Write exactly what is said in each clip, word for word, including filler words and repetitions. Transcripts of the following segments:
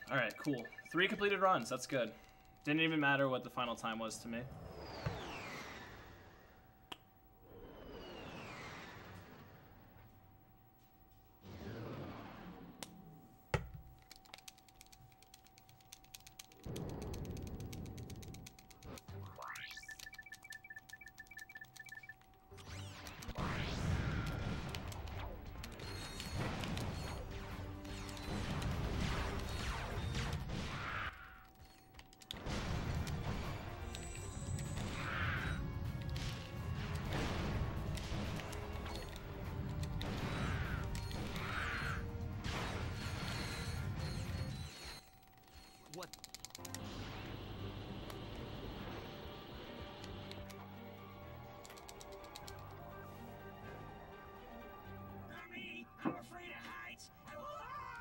Alright, cool. Three completed runs, that's good. Didn't even matter what the final time was to me. What? Not me. I'm afraid of heights. I will.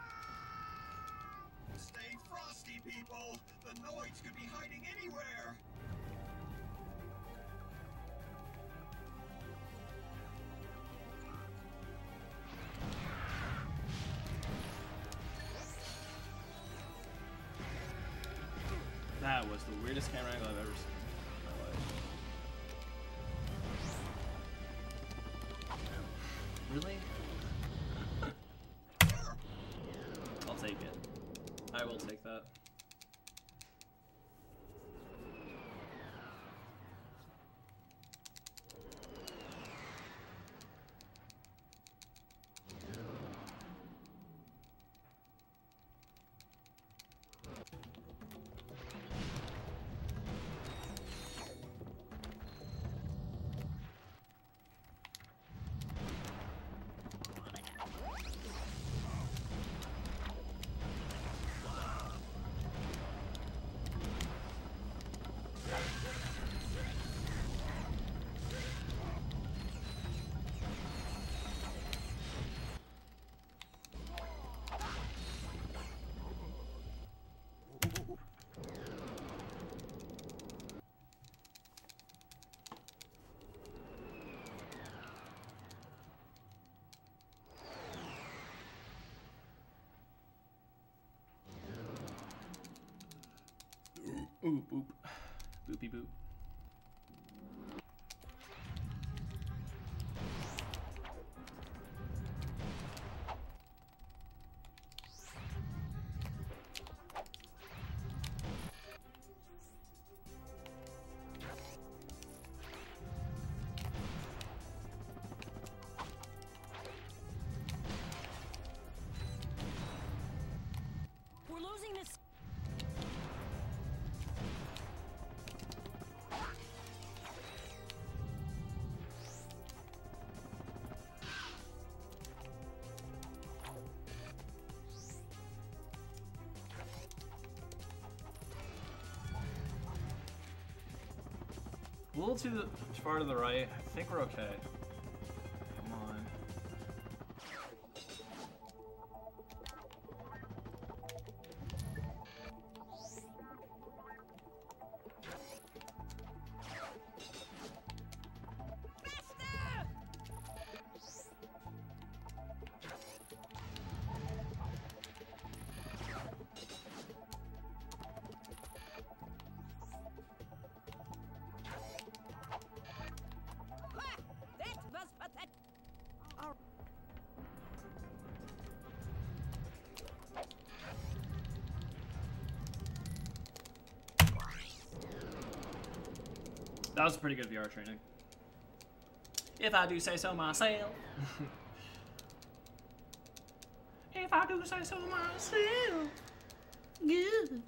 Stay frosty, people. The Noids could be hiding anywhere. That was the weirdest camera angle I've ever seen in my life. Really? I'll take it. I will take that. Ooh, boop. Boopy boop. We're losing this. A little too far to the right. I think we're okay. Come on. That was pretty good V R training. If I do say so myself. If I do say so myself. Yeah.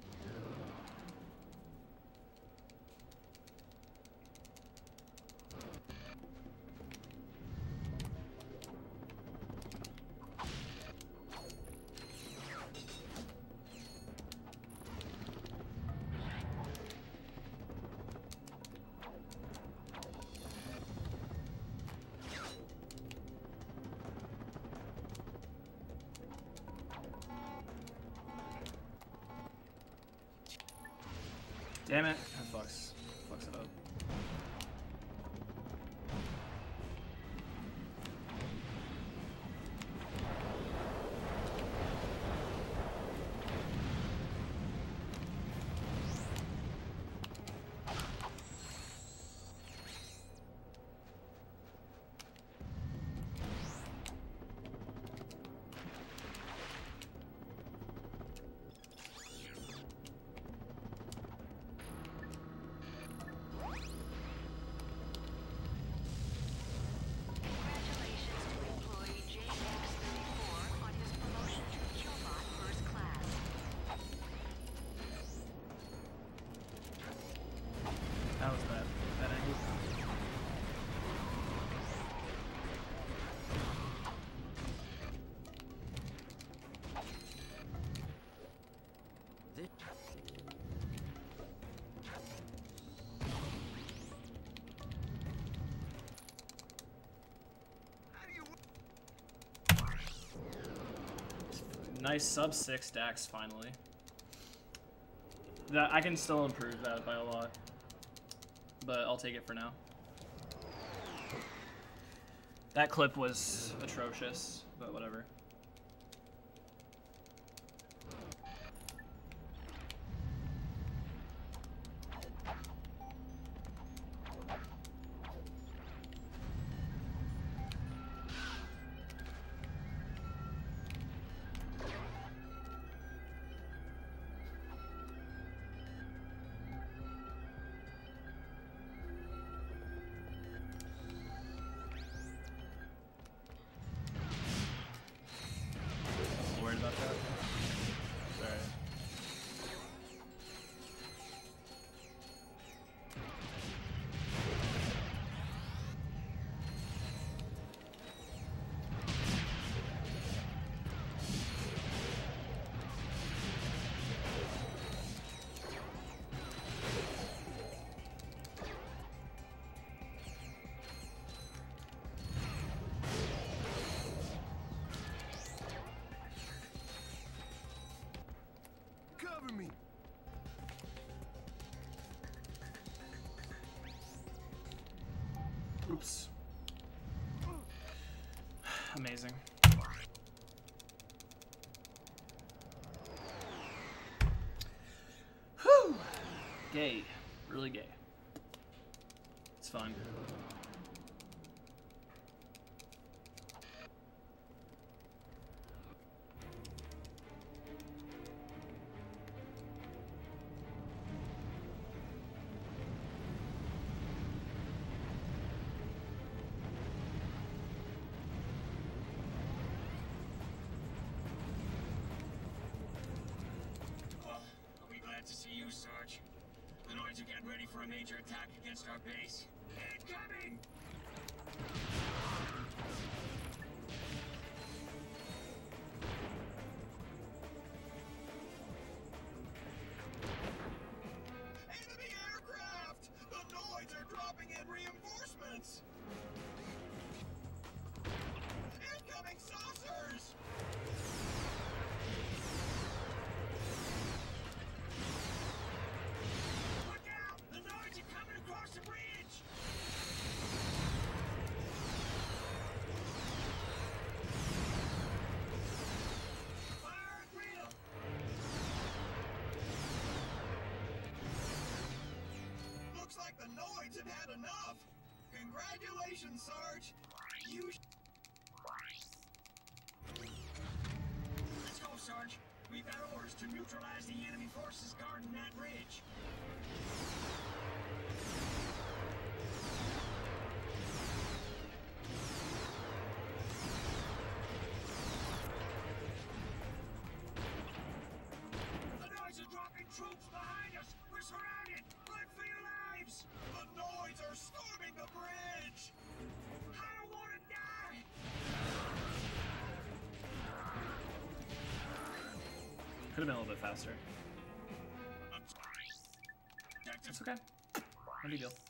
Damn it. That fucks, fucks it up. Nice sub six Dax finally. That I can still improve that by a lot, but I'll take it for now. That clip was atrocious, but whatever. About that. Sorry. Cover me. Oops. Amazing. Whew. Gay. Really gay. It's fun. To see you, Sarge. The Noids are getting ready for a major attack against our base. Incoming! Enemy aircraft! The Noids are dropping in reinforcements! Incoming saucers! Across the bridge! Fire at will! Looks like the Noids have had enough! Congratulations, Sarge! You Let's go, Sarge! We've got orders to neutralize the enemy forces guarding that bridge. Troops behind us! We're surrounded! Run for your lives! The Noids are storming the bridge! I don't want to die! Could have been a little bit faster. It's okay. No big deal.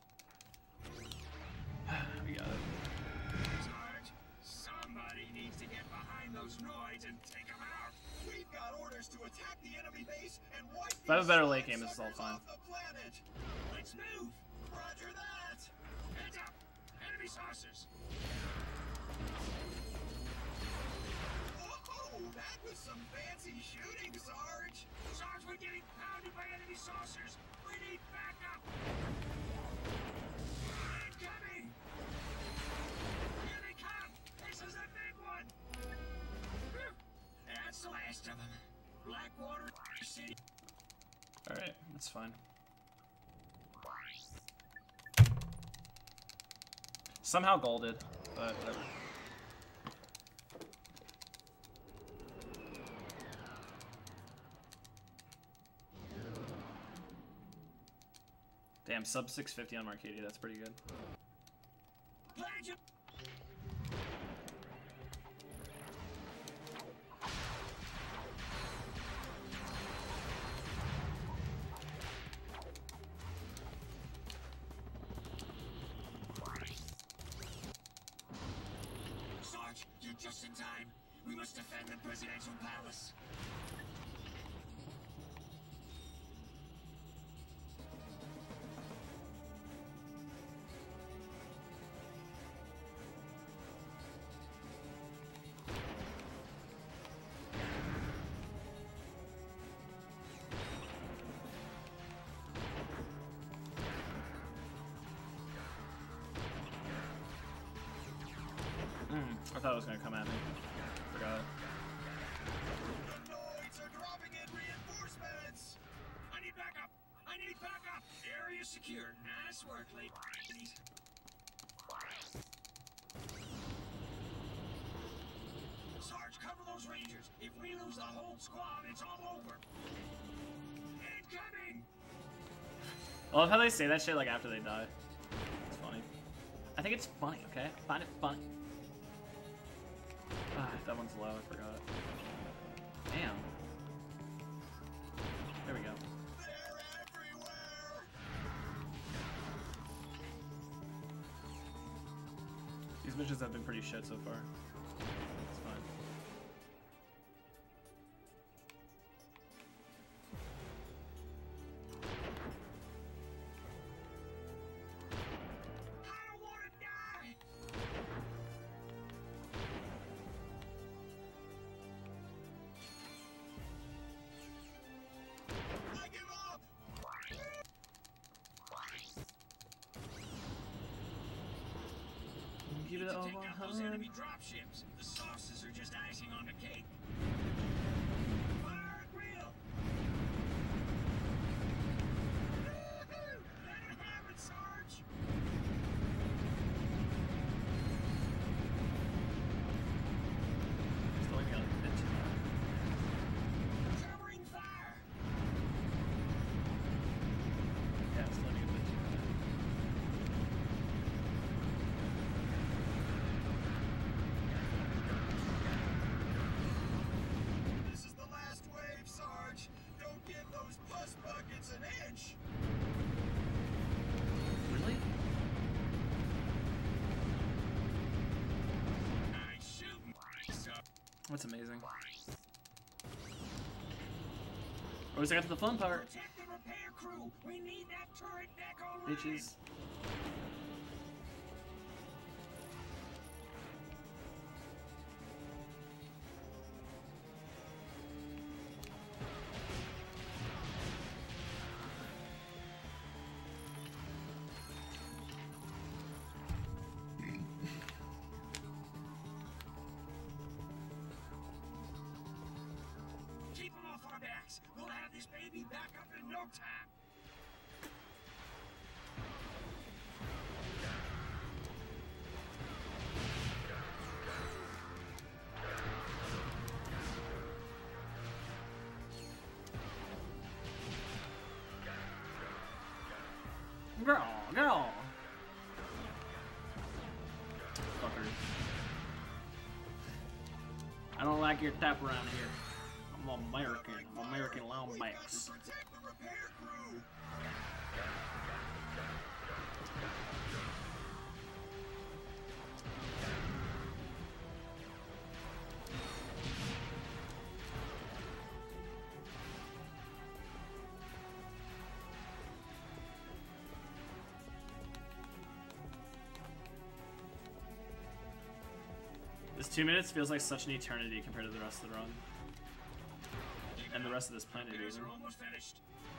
We got it. Sarge, somebody needs to get behind those Noids and take them out. We've got orders to attack the enemy base and wipe If I have a better late game, this is all fine. off the planet. Let's move. Roger that. Heads up. Enemy saucers. Whoa, that was some fancy shooting, Sarge. Sarge, we're getting pounded by enemy saucers. We need backup. Incoming. Here they come. This is a big one. That's the last of them. Blackwater City. Alright, that's fine. Somehow golded, but whatever. Damn, sub six fifty on Marcadia, that's pretty good. Legend. Sarge, you're just in time. We must defend the presidential palace. I thought it was gonna come at me. Forgot. The Noids are dropping in reinforcements. I need backup. I need backup. Area secure. Nice work, ladies. Sarge, cover those Rangers. If we lose the whole squad, it's all over. Incoming. I love how they say that shit like after they die. It's funny. I think it's funny. Okay, I find it funny. Ah, that one's low, I forgot. Damn. There we go. They're everywhere. These missions have been pretty shit so far. It's fine. I don't want to die. I give up. Give Need it to all take out those one enemy dropships. The sauces are just icing on the cake. Fire at will. Woo-hoo! Let it happen, Sarge. Still only got like a bit too much. Covering fire. Yeah, still only a bit too much. This is the last wave, Sarge. Don't give those bus buckets an inch. Really? Nice shooting. So, That's amazing. Always I got to the fun part. protect the repair crew. We need that turret deck online. Bitches. Keep them off our backs. We'll have this baby back up in no time. Girl, girl. Fucker. I don't like your tap around here. I'm American. I'm American We got to Longbacks. protect the repair crew. This two minutes feels like such an eternity compared to the rest of the run. And the rest of this planet Repairs even. are almost finished.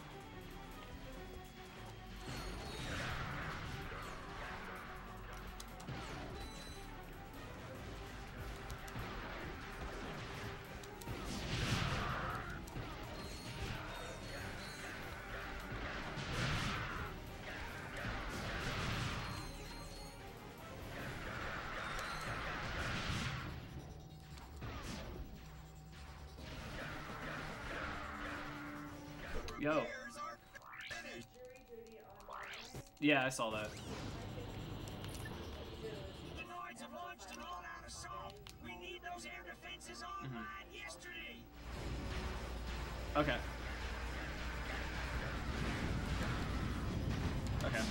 Yo. Repairs are finished. Yeah, I saw that. The Noids have launched an all-out assault. We need those air defenses online yesterday. Okay. Okay.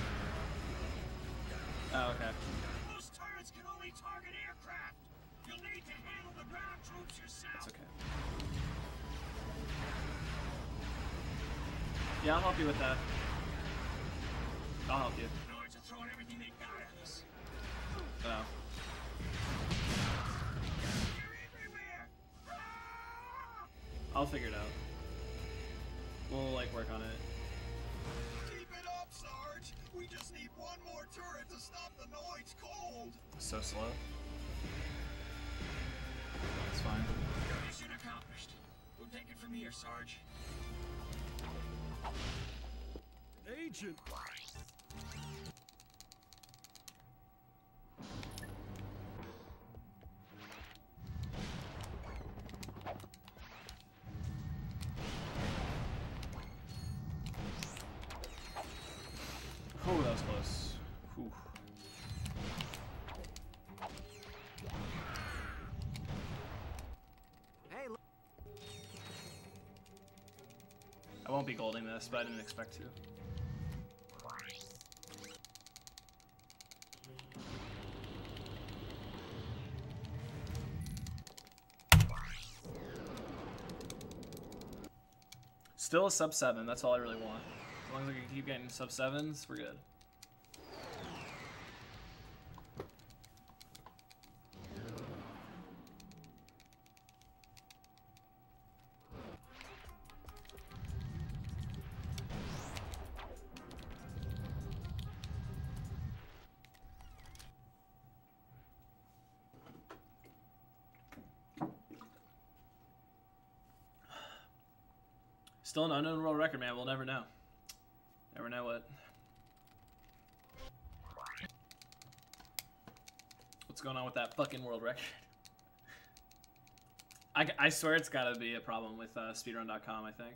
Oh, okay. Those turrets can only target aircraft. You'll need need to handle the ground troops yourself. It's okay. Yeah, I'll help you with that. I'll help you. The Noids are throwing everything they got at us. Oh. They're everywhere. Ah! I'll figure it out. We'll like work on it. Keep it up, Sarge. We just need one more turret to stop the Noids cold. So slow. It's fine. Mission accomplished. We'll take it from here, Sarge. Agent. Oh, that was close. Whew. Hey, look. I won't be golding this, but I didn't expect to. Still a sub seven, that's all I really want. As long as I can keep getting sub sevens, we're good. Still an unknown world record, man. We'll never know. Never know what. What's going on with that fucking world record? I, I swear it's gotta be a problem with uh, speedrun dot com, I think.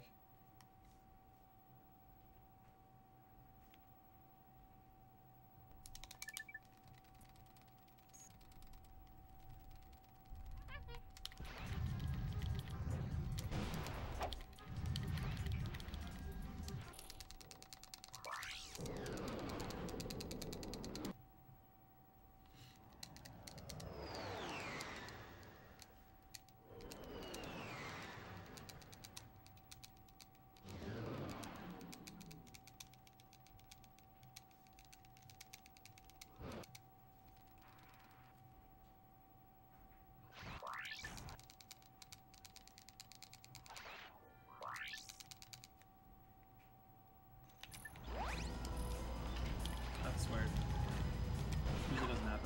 That's weird. Usually doesn't happen.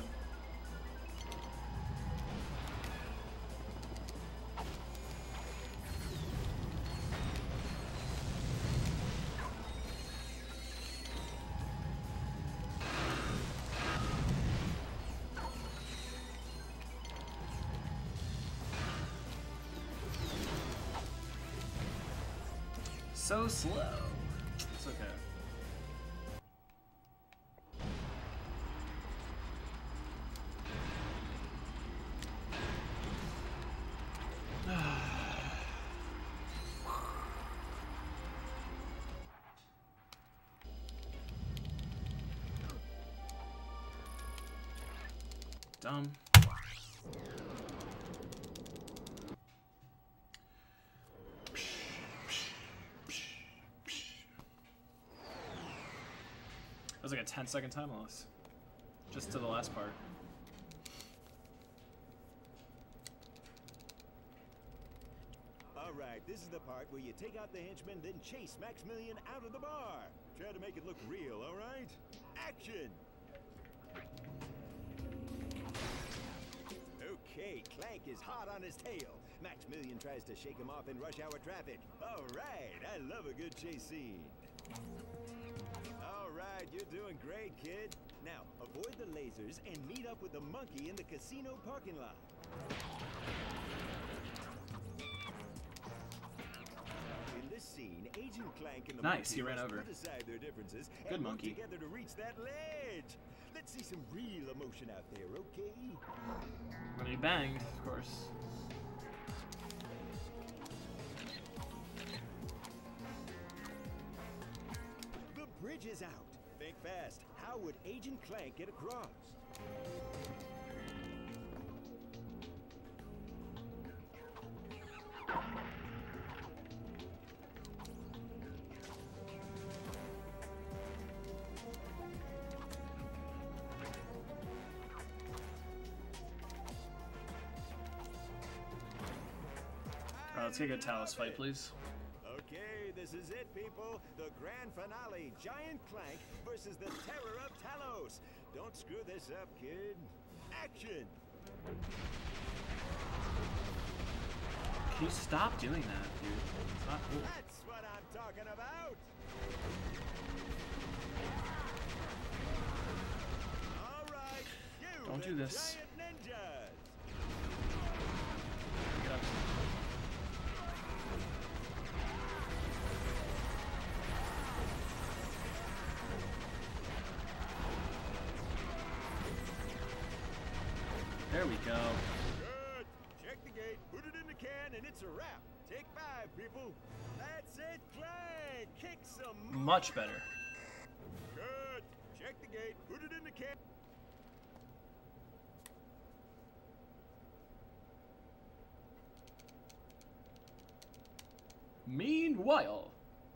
So slow. It's okay. Dumb. That was like a ten second time loss. Just to the last part. Alright, this is the part where you take out the henchman, then chase Maximilian out of the bar. Try to make it look real, alright? Action! Okay, Clank is hot on his tail. Maximilian tries to shake him off in rush hour traffic. Alright, I love a good chase scene. Alright, you're doing great, kid. Now, avoid the lasers and meet up with the monkey in the casino parking lot. In this scene, Agent Clank and the Nice, monkey he ran must over. put aside their differences Good and work monkey. together to reach that ledge. Let's see some real emotion out there, okay? When he banged, of course. The bridge is out. Think fast. How would Agent Clank get across? let's get a good Talos fight, please. Okay, this is it, people. The grand finale, Giant Clank versus the Terror of Talos. Don't screw this up, kid. Action! Can you stop doing that, dude? It's not cool. That's what I'm talking about. All right, you Don't the do this. giant ninjas. Get up. There we go. Good. Check the gate, put it in the can, and it's a wrap. Take five, people. That's it, Clank. Kick some. Much better. Good. Check the gate, put it in the can. Meanwhile,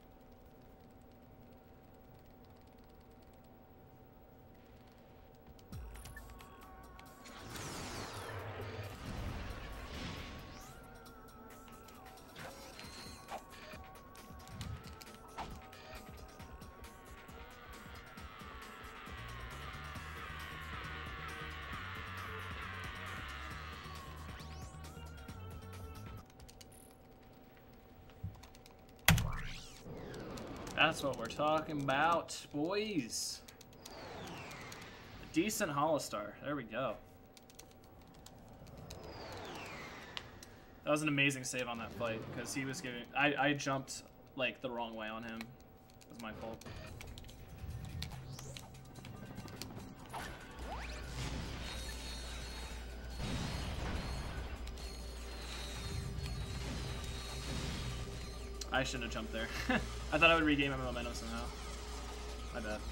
that's what we're talking about, boys. A decent Holostar. There we go. That was an amazing save on that fight because he was giving. I I jumped like the wrong way on him. It was my fault. I shouldn't have jumped there. I thought I would regain my momentum somehow. My bad.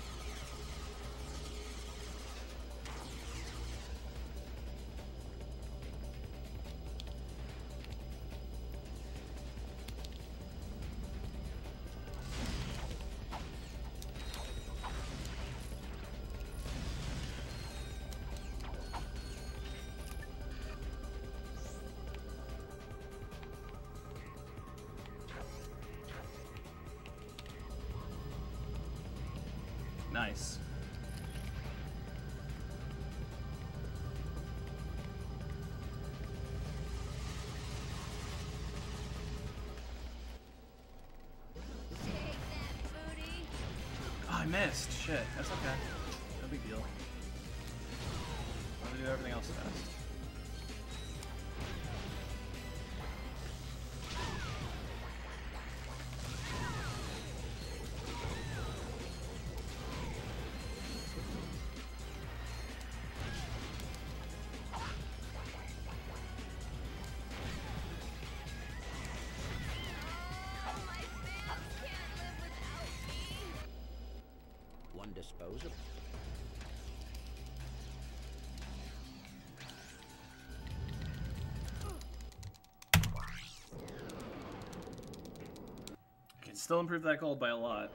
Nice. Oh, I missed. Shit. That's okay. No big deal. I'm gonna do everything else fast. One disposable. I can still improve that gold by a lot.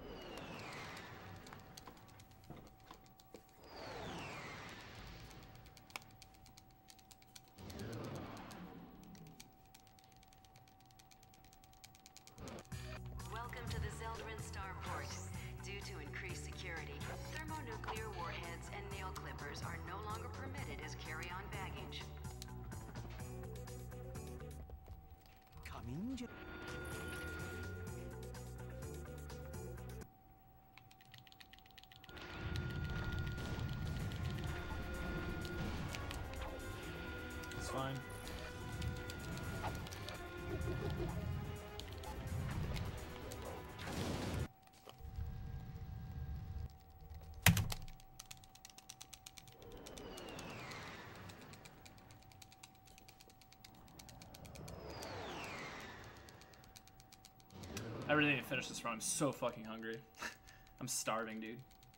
Welcome to the Zeldrin Starport. Due to increased security, thermonuclear warheads and nail clippers are no longer permitted as carry-on baggage. Coming. It's fine. I really need to finish this run. I'm so fucking hungry. I'm starving, dude.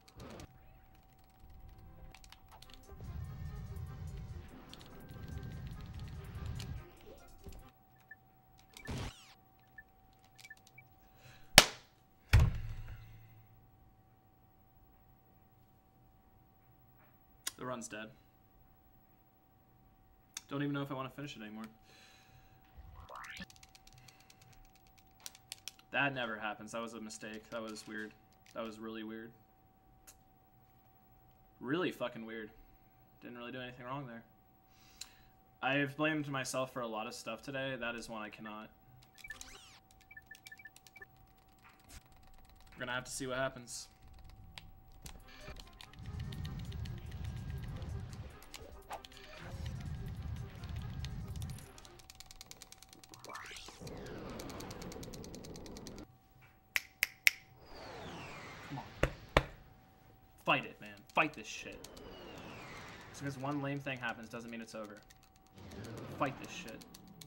The run's dead. Don't even know if I want to finish it anymore. That never happens. That was a mistake. That was weird. That was really weird. Really fucking weird. Didn't really do anything wrong there. I've blamed myself for a lot of stuff today. That is one I cannot. We're gonna have to see what happens. Come on. Fight it, man. Fight this shit. Just because one lame thing happens doesn't mean it's over. Fight this shit.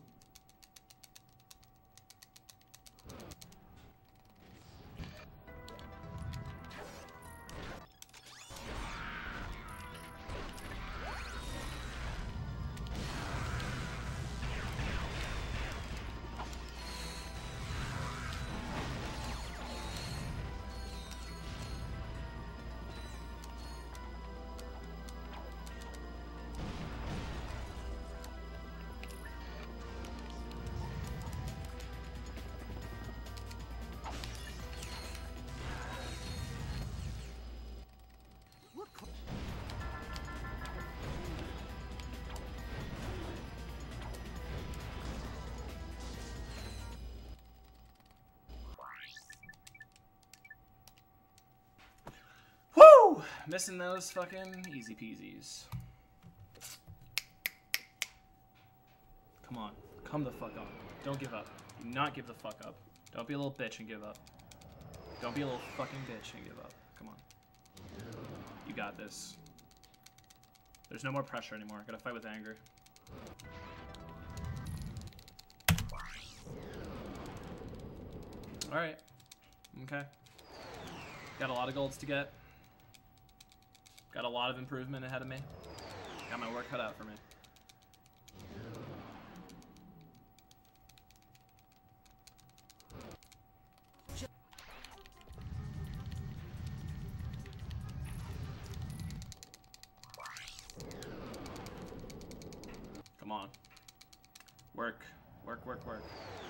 Woo! Missing those fucking easy peasies. Come on. Come the fuck on. Don't give up. Do not give the fuck up. Don't be a little bitch and give up. Don't be a little fucking bitch and give up. Come on. You got this. There's no more pressure anymore. Gotta fight with anger. Alright. Okay. Got a lot of golds to get. Got a lot of improvement ahead of me. Got my work cut out for me. Come on. Work. Work, work, work.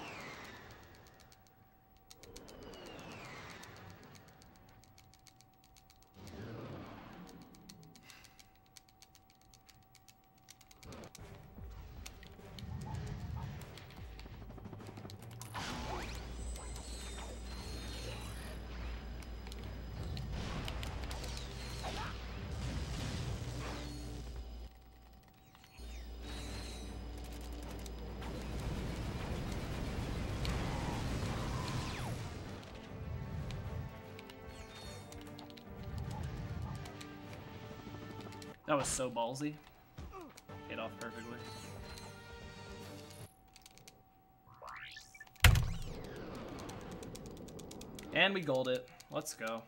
That was so ballsy. Hit off perfectly. And we gold it. Let's go.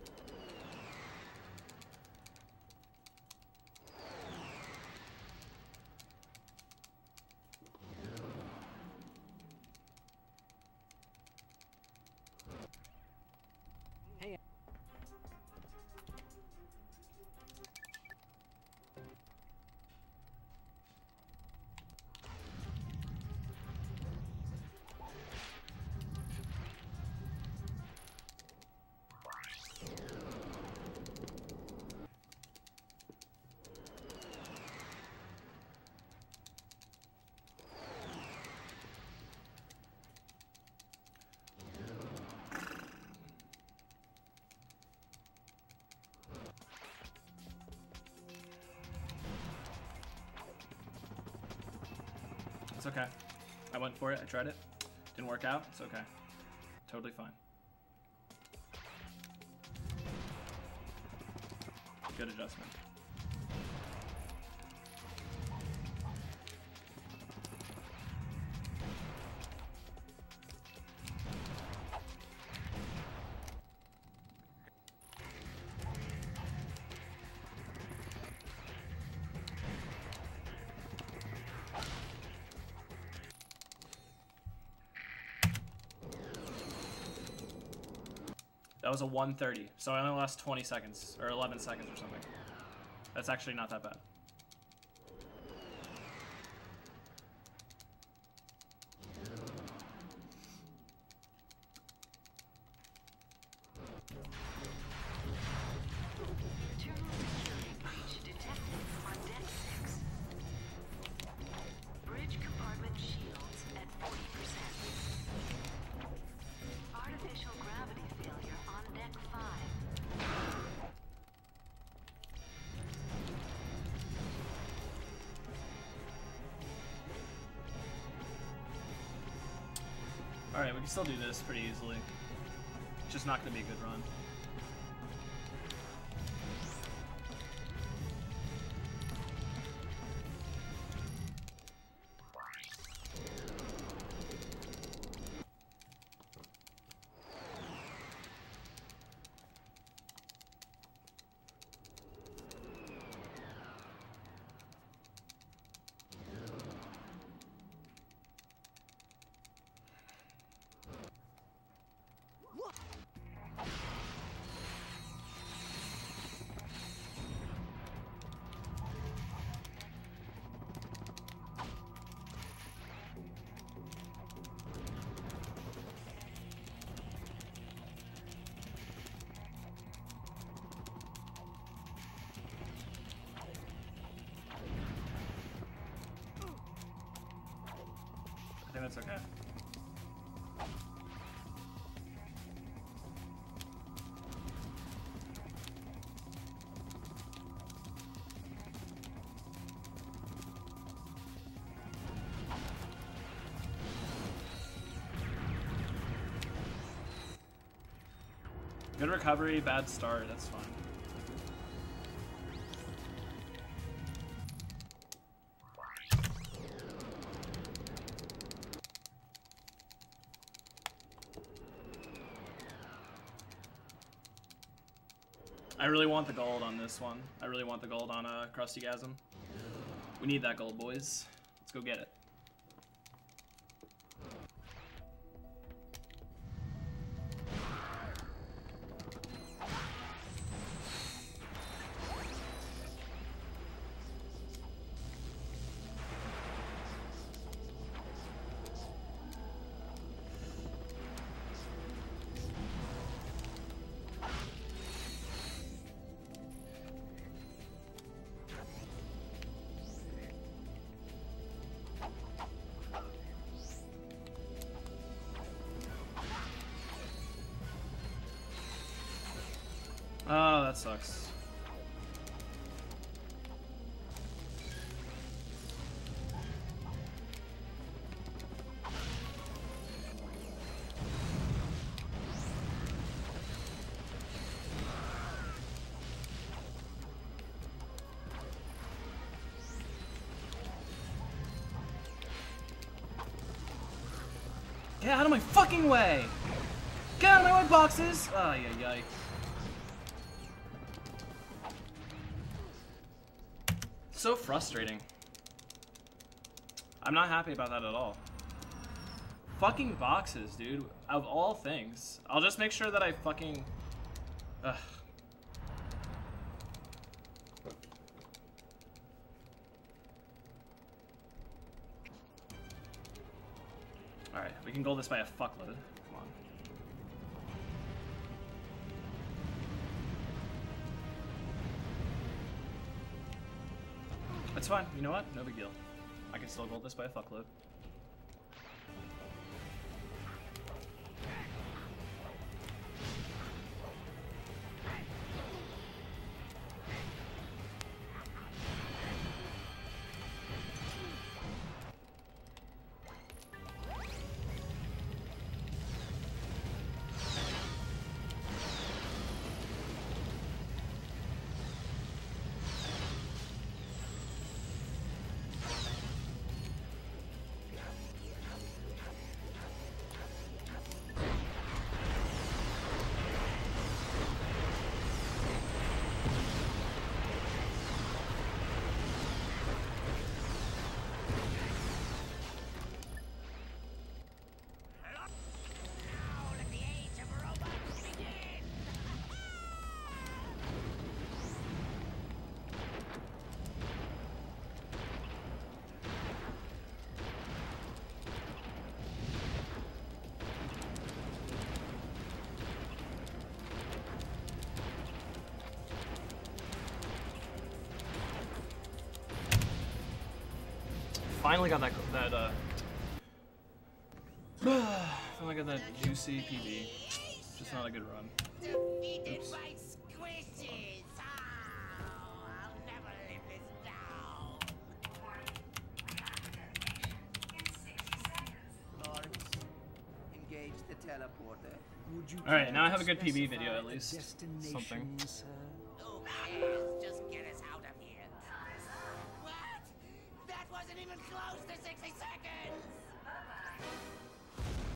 It's okay. I went for it. I tried it. Didn't work out. It's okay. Totally fine. Good adjustment. That was a one thirty, so I only lost twenty seconds, or eleven seconds or something. That's actually not that bad. Alright, we can still do this pretty easily. It's just not gonna be a good run. I think that's okay. Good recovery, bad start, that's fine. I really want the gold on this one. I really want the gold on uh, Krustygasm. We need that gold, boys. Let's go get it. Oh, that sucks. Get out of my fucking way! Get out of my way, boxes! Oh, yeah, yeah. So frustrating. I'm not happy about that at all. Fucking boxes, dude. Of all things. I'll just make sure that I fucking... Ugh. Alright, we can goal this by a fuckload. Come on. That's fine. You know what? No big deal. I can still gold this by a fuckload. Finally got that, that uh... finally got that juicy P B. Just not a good run. Oops. the teleporter. Would you All right, care now I to have a good P B specify video at a least. destination, Something. sir?